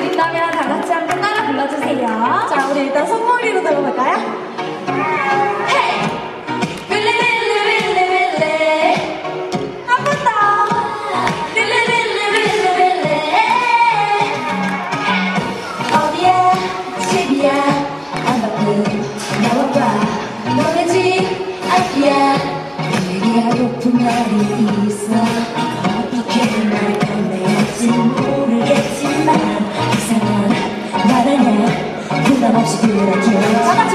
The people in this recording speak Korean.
드린다면 다 같이 한번 따라 불러주세요. 자, 우리 일단 손머리로 들어볼까요? 하고픈 말이 있어. 어떻게 말 건네할지 모르겠지만 이상한 말 아냐 부담 없이 그렇게